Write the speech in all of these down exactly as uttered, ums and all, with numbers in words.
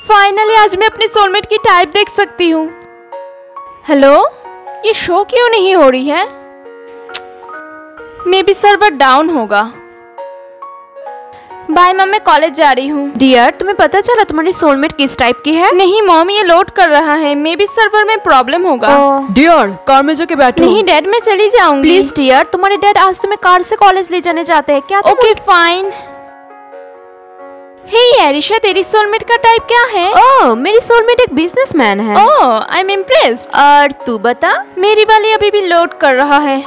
Finally आज मैं अपनी सोलमेट की टाइप देख सकती हूँ। हेलो, ये शो क्यों नहीं हो रही है? मे बी सर्वर डाउन होगा। बाय मम, मैं कॉलेज जा रही हूँ। डियर, तुम्हें पता चला तुम्हारी सोलमेट किस टाइप की है? नहीं मॉम, ये लोड कर रहा है। मे बी सर्वर में प्रॉब्लम होगा। डियर, कार में जाके बैठो। नहीं डैड, मैं चली जाऊंगी। प्लीज डियर, तुम्हारे डैड आज तुम्हें कार से कॉलेज ले जाने जाते हैं क्या? Okay fine. हे एरिशा, तेरी सोलमेट का टाइप क्या है? ओह, मेरी सोलमेट एक बिजनेसमैन है। Oh, I am impressed. और तू बता? मेरी वाली अभी भी लोड कर रहा है।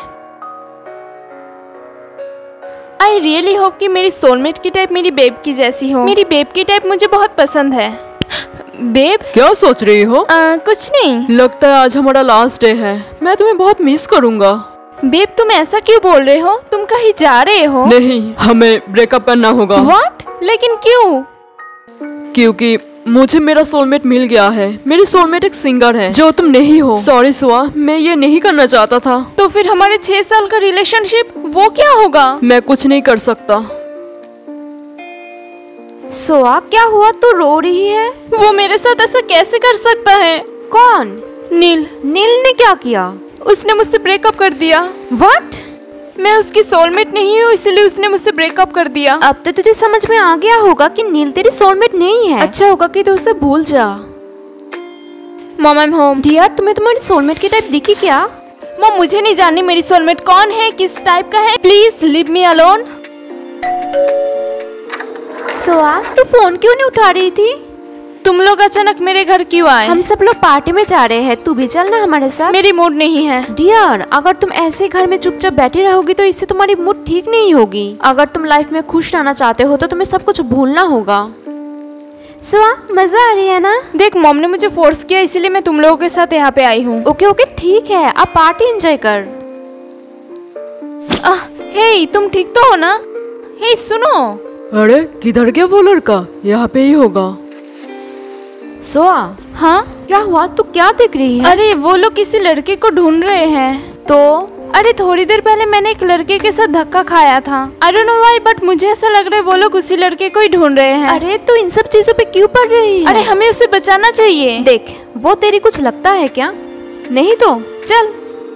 आई रियली होप कि मेरी सोलमेट की टाइप मेरी बेब की जैसी हो। मेरी बेब की टाइप मुझे बहुत पसंद है। बेब, क्या सोच रही हो? आ, कुछ नहीं। लगता है आज हमारा लास्ट डे है। मैं तुम्हें बहुत मिस करूंगा। बेब, तुम ऐसा क्यों बोल रहे हो? तुम कहीं जा रहे हो? नहीं, हमें ब्रेकअप करना होगा। व्हाट? लेकिन क्यों? क्योंकि मुझे मेरा सोलमेट मिल गया है। मेरी सोलमेट एक सिंगर है जो तुम नहीं हो। सॉरी सुआ, मैं ये नहीं करना चाहता था। तो फिर हमारे छह साल का रिलेशनशिप वो क्या होगा? मैं कुछ नहीं कर सकता। सोआ, क्या हुआ? तू रो रही है? वो मेरे साथ ऐसा कैसे कर सकता है? कौन? नील। नील ने क्या किया? उसने मुझसे ब्रेकअप कर दिया। व्हाट? मैं उसकी सोलमेट नहीं हूँ, इसलिए उसने मुझसे ब्रेकअप कर दिया। अब तो तुझे समझ में आ गया होगा कि नील तेरी सोलमेट नहीं है। अच्छा होगा कि तू उसे भूल जा। Mom, I am home. Dear, तुम्हें तुम्हारी सोलमेट की टाइप दिखी क्या? मॉम, मुझे नहीं जाननी मेरी सोलमेट कौन है, किस टाइप का है। Please leave me alone. सोआ, तू फोन क्यों नहीं उठा रही थी? तुम लोग अचानक मेरे घर क्यों आए? हम सब लोग पार्टी में जा रहे हैं, तू भी चलना हमारे साथ। मेरी मूड नहीं है। डियर, अगर तुम ऐसे घर में चुपचाप बैठी रहोगी तो इससे तुम्हारी मूड ठीक नहीं होगी। अगर तुम लाइफ में खुश रहना चाहते हो तो तुम्हें सब कुछ भूलना होगा। सुआ, मजा आ रही है ना? देख, मॉम ने मुझे फोर्स किया, इसीलिए मैं तुम लोगों के साथ यहाँ पे आई हूँ। ओके ओके ठीक है, अब पार्टी एंजॉय कर। आह, हे, तुम ठीक तो हो ना? हे सुनो। अरे किधर गया वो लड़का? यहाँ पे ही होगा। सोआ, हाँ क्या हुआ? तू क्या देख रही है? अरे वो लोग किसी लड़के को ढूंढ रहे हैं। तो अरे थोड़ी देर पहले मैंने एक लड़के के साथ धक्का खाया था। I don't know why, but मुझे ऐसा लग रहा है वो लोग उसी लड़के को ही ढूंढ रहे हैं। अरे तो इन सब चीजों पे क्यों पड़ रही है? अरे हमें उसे बचाना चाहिए। देख, वो तेरी कुछ लगता है क्या? नहीं तो चल।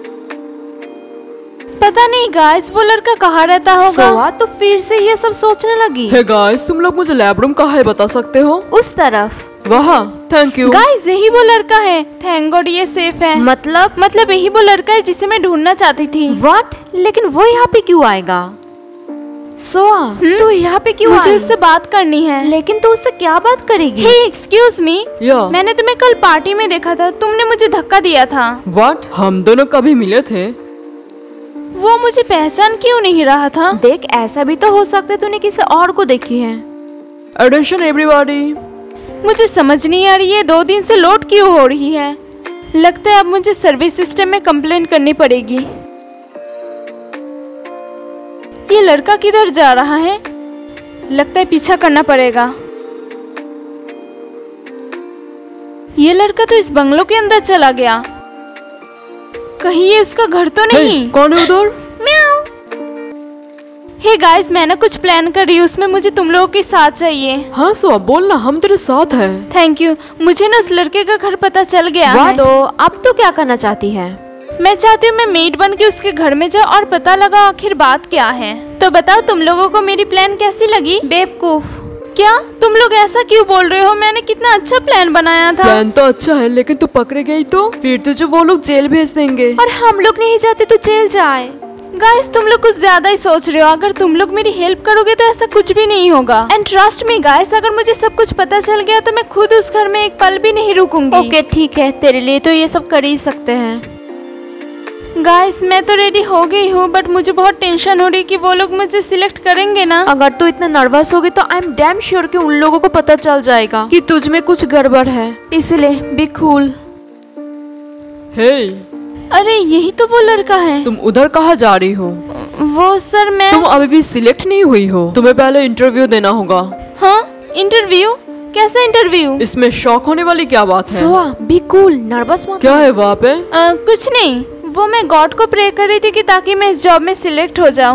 पता नहीं गाइस, वो लड़का कहाँ रहता होगा। सोआ तो फिर से ये सब सोचने लगी। हे गाइस, तुम लोग मुझे लैब रूम कहाँ है बता सकते हो? उस तरफ। वहाँ, थैंक यू। गाइस, यही वो लड़का है। थैंक गॉड ये सेफ है। मतलब मतलब यही वो लड़का है जिसे मैं ढूंढना चाहती थी। व्हाट? लेकिन वो यहाँ पे क्यों आएगा? सोआ, तू यहाँ पे क्यों मुझे आई? उससे बात करनी है। लेकिन तू उससे क्या बात करेगी? हे एक्सक्यूज मी, या मैंने तुम्हें कल पार्टी में देखा था, तुमने मुझे धक्का दिया था। व्हाट? हम दोनों कभी मिले थे? वो मुझे पहचान क्यों नहीं रहा था? देख, ऐसा भी तो हो सकता है तूने किसी और को देखी है। Attention everybody. मुझे समझ नहीं आ रही है दो दिन से लोड क्यों हो रही है। लगता है अब मुझे सर्विस सिस्टम में कंप्लेंट करनी पड़ेगी। ये लड़का किधर जा रहा है? लगता है पीछा करना पड़ेगा। ये लड़का तो इस बंगलों के अंदर चला गया। कहीं ये उसका घर तो नहीं? hey, कौन है उधर? म्याऊ। हे गाइस, मैं ना कुछ प्लान कर रही हूँ, उसमें मुझे तुम लोगों के साथ चाहिए। हाँ सो बोल ना, हम तेरे साथ हैं। Thank you. मुझे ना उस लड़के का घर पता चल गया है। तो अब तो क्या करना चाहती है? मैं चाहती हूँ मैं मेड बन के उसके घर में जाऊँ और पता लगा आखिर बात क्या है। तो बताओ तुम लोगों को मेरी प्लान कैसी लगी? बेवकूफ। क्या तुम लोग ऐसा क्यों बोल रहे हो? मैंने कितना अच्छा प्लान बनाया था। प्लान तो अच्छा है, लेकिन तू पकड़े गई तो फिर तुझे वो लोग जेल भेज देंगे। और हम लोग नहीं चाहते तू जेल जाए। गाइस, तुम लोग कुछ ज्यादा ही सोच रहे हो। अगर तुम लोग मेरी हेल्प करोगे तो ऐसा कुछ भी नहीं होगा। एंड ट्रस्ट मी गाइस, अगर मुझे सब कुछ पता चल गया तो मैं खुद उस घर में एक पल भी नहीं रुकूंगी। ओके ठीक है, तेरे लिए तो ये सब कर ही सकते हैं। गाइस, मैं तो रेडी हो गई हूँ, बट मुझे बहुत टेंशन हो रही कि वो लोग मुझे सिलेक्ट करेंगे ना। अगर तू इतना नर्वस होगी तो आई एम डैम श्योर कि उन लोगों को पता चल जाएगा कि तुझ में कुछ गड़बड़ है, इसलिए बी कूल। हे, अरे यही तो वो लड़का है। तुम उधर कहाँ जा रही हो? वो सर मैं तुम अभी भी सिलेक्ट नहीं हुई हो, तुम्हें पहले इंटरव्यू देना होगा। हाँ, इंटरव्यू? कैसा इंटरव्यू? इसमें शॉक होने वाली क्या बात है? सोआ, बी कूल, नर्वस मत। क्या है वहाँ पे? आ, कुछ नहीं, वो मैं गॉड को प्रे कर रही थी कि ताकि मैं इस जॉब में सिलेक्ट हो जाऊं।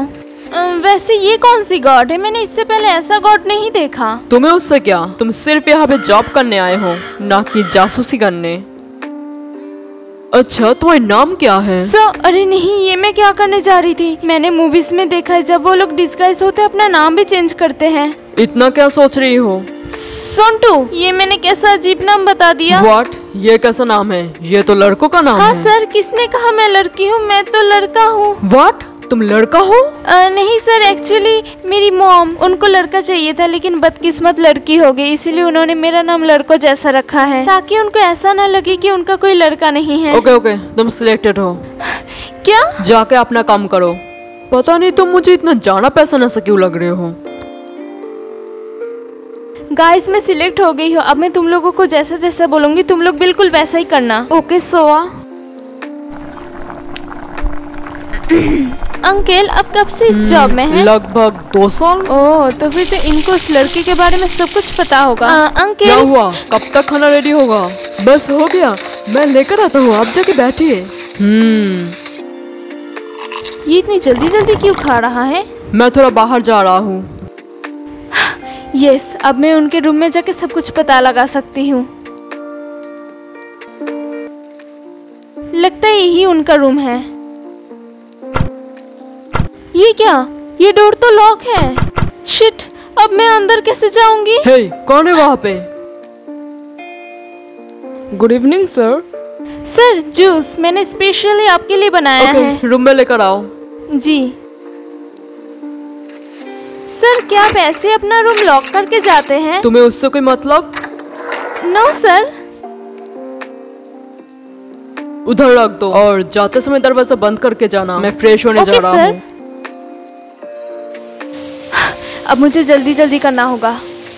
अ, वैसे ये कौन सी गॉड है? मैंने इससे पहले ऐसा गॉड नहीं देखा। तुम्हें उससे क्या, तुम सिर्फ यहाँ पे जॉब करने आए हो, ना कि जासूसी करने। अच्छा, तुम्हारा नाम क्या है? सर, अरे नहीं, ये मैं क्या करने जा रही थी। मैंने मूवीज में देखा है जब वो लोग डिस्गाइज होते अपना नाम भी चेंज करते हैं। इतना क्या सोच रही हो? सोंटू, ये मैंने कैसा अजीब नाम बता दिया। व्हाट? ये कैसा नाम है? ये तो लड़कों का नाम हाँ है। सर, किसने कहा मैं लड़की हूँ? मैं तो लड़का हूँ। व्हाट? तुम लड़का हो? अ, नहीं सर, एक्चुअली मेरी मॉम, उनको लड़का चाहिए था लेकिन बदकिस्मत लड़की हो गई, इसीलिए उन्होंने मेरा नाम लड़कों जैसा रखा है ताकि उनको ऐसा ना लगे कि उनका कोई लड़का नहीं है। ओके ओके, तुम सिलेक्टेड हो। क्या? जाके अपना काम करो। पता नहीं तुम मुझे इतना जाना पैसा ऐसा क्यों लग रहे हो। गाइस, मैं सिलेक्ट हो गई हूँ। अब मैं तुम लोगों को जैसा जैसा बोलूंगी तुम लोग बिल्कुल वैसा ही करना। ओके सोआ। अंकल, अब कब से इस जॉब में हैं? लगभग दो साल। ओह, तो फिर तो इनको उस लड़के के बारे में सब कुछ पता होगा। आ, अंकल, क्या हुआ? कब तक खाना रेडी होगा? बस हो गया, मैं लेकर आता हूँ, आप जाके बैठिए। हम्म ये इतनी जल्दी जल्दी क्यों खा रहा है? मैं थोड़ा बाहर जा रहा हूँ। यस, अब मैं उनके रूम में जाके सब कुछ पता लगा सकती हूँ। लगता है यही उनका रूम है। ये क्या? ये डोर तो लॉक है। शिट, अब मैं अंदर कैसे जाऊंगी? हे, कौन है वहाँ पे? Good evening sir. Sir, juice मैंने स्पेशली आपके लिए बनाया ओके, है। रूम में लेकर आओ। जी सर, क्या आप ऐसे अपना रूम लॉक करके जाते हैं? तुम्हें उससे कोई मतलब? No sir. उधर रख दो और जाते समय दरवाजा बंद करके जाना। मैं फ्रेश होने ओके, जा रहा सर। हूँ। अब मुझे जल्दी जल्दी करना होगा।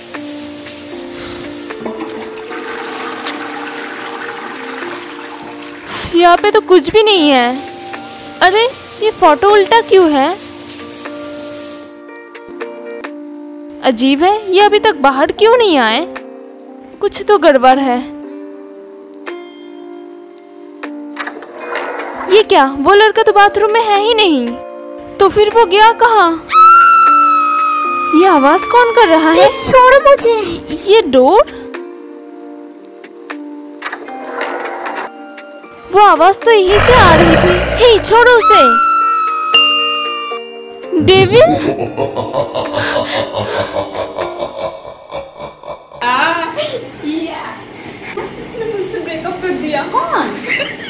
यहाँ पे तो कुछ भी नहीं है। अरे, ये फोटो उल्टा क्यों है? अजीब है, ये अभी तक बाहर क्यों नहीं आए? कुछ तो गड़बड़ है। ये क्या? वो लड़का तो बाथरूम में है ही नहीं। तो फिर वो गया कहाँ? ये आवाज कौन कर रहा है? छोड़ो मुझे। ये डोर? वो आवाज तो यहीं से आ रही थी। हे, छोड़ो उसे। डेविल? उसने मुझसे ब्रेकअप कर दिया। हाँ।